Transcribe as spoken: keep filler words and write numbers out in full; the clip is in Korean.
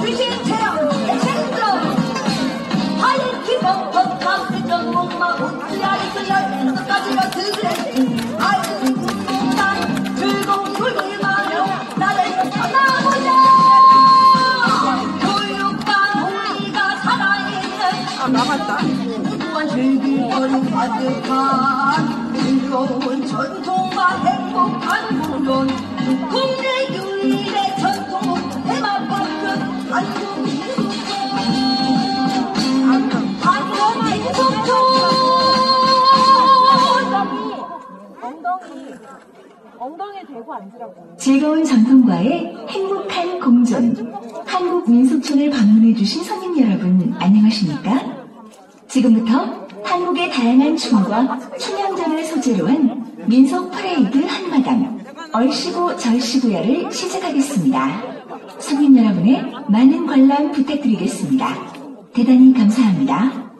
귀신 체험 엑센트로 하얀 기본 법학 세정 목마 우리아리스 열까지가 드레스 아이들이 궁금한 즐거운 교육만으로 나를 떠나보자 교육과 우리가 살아있는 아, 나갔다. 무한 즐길거리 가득한 즐거운 전통과 행복한 물건 국내 유일의 전통 대만만큼 한국 민속촌 한국 민속촌 엉덩이, 엉덩이에 대고 앉으라고. 즐거운 전통과의 행복한 공존. 한국 민속촌을 방문해주신 손님 여러분, 안녕하십니까? 지금부터 한국의 다양한 춤과 춘향전을 소재로 한 민속 퍼레이드 한마당 얼씨구 절씨구야를 시작하겠습니다. 손님 여러분의 많은 관람 부탁드리겠습니다. 대단히 감사합니다.